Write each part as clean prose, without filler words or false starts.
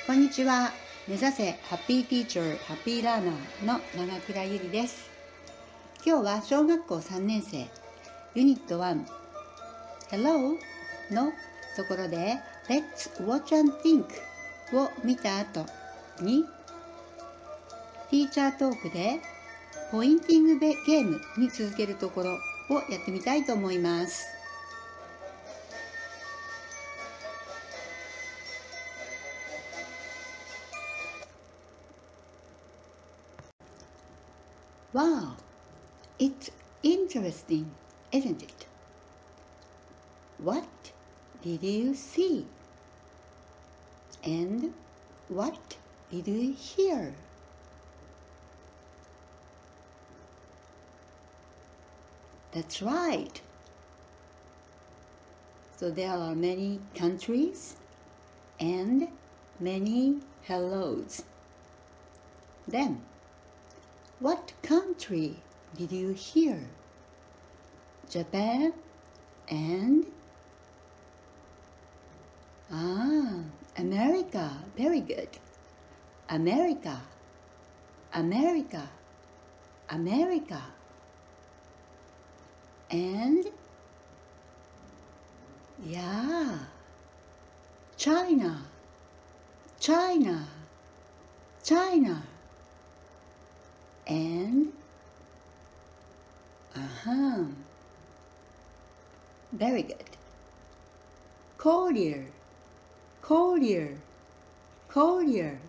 こんにちは。目指せハッピーティーチャー、ハッピーラーナーの長倉ゆりです。今日は小学校3年生ユニット1 Hello のところで Let's Watch and Think を見た後にティーチャートークでポインティングゲームに続けるところをやってみたいと思います。Wow, it's interesting, isn't it? What did you see? And what did you hear? That's right. So there are many countries and many hellos. Then, what country did you hear? Japan and America. Very good. America, America, America. And China, China, China. And very good. Korea, Korea, Korea.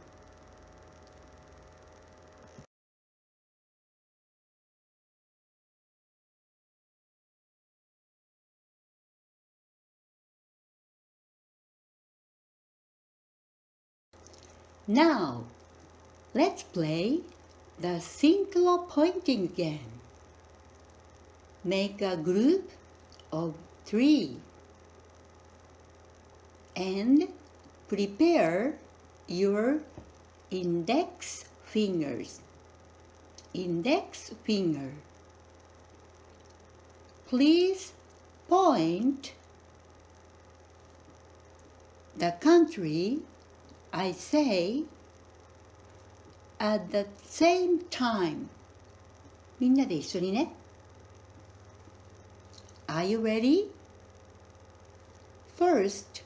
Now, let's play the synchro pointing game. Make a group of 3 and prepare your index fingers. Index finger. Please point the country I say at the same time. みんなで一緒にね。Are you ready? First,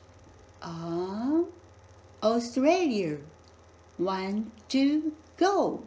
Australia. 1, 2, go!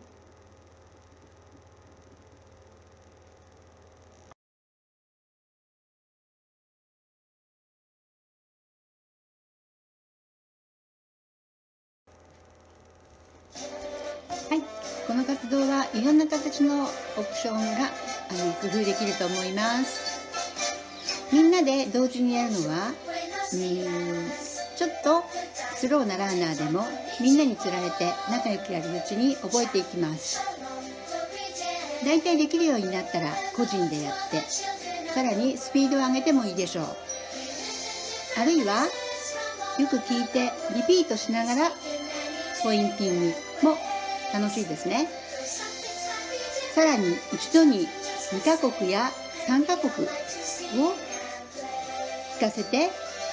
はい、この活動はいろんな形のオプションが工夫できると思います。みんなで同時にやるのはちょっとスローなランナーでもみんなにつられて仲良くやるうちに覚えていきます。だいたいできるようになったら個人でやってさらにスピードを上げてもいいでしょう。あるいはよく聞いてリピートしながらポインティングも楽しいですね。さらに一度に2カ国や3カ国を聞かせて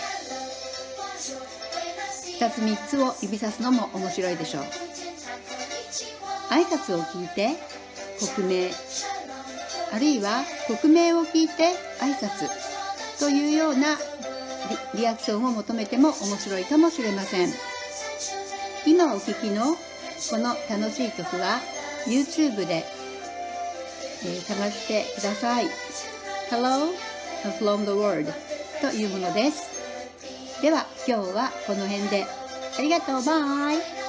2つ3つを指さすのも面白いでしょう。挨拶を聞いて国名あるいは国名を聞いて挨拶というようなリアクションを求めても面白いかもしれません。今お聴きのこの楽しい曲は YouTube で、探してください。Hello from the world というものです。では今日はこの辺でありがとう。バイ。